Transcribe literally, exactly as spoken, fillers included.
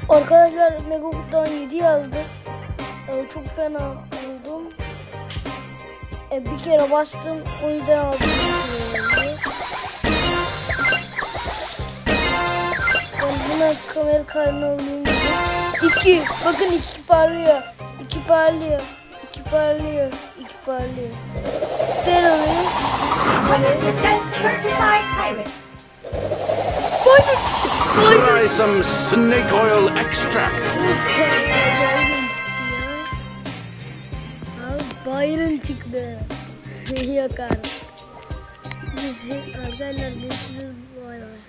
Arkadaşlar Megakutu'dan yedi yazdı. Ee, çok fena oldum. Ee, bir kere bastım, o yüzden aldım. Ben buna kamera kaydını alayım. İki, bakın iki parlıyor. İki parlıyor. İki parlıyor. İki parlıyor. Ben alayım. one hundred percent certified pirate. Try some snake oil extract. Byron çıktı. Yok artık. Arkadaşlar görüşürüz. Bay bay.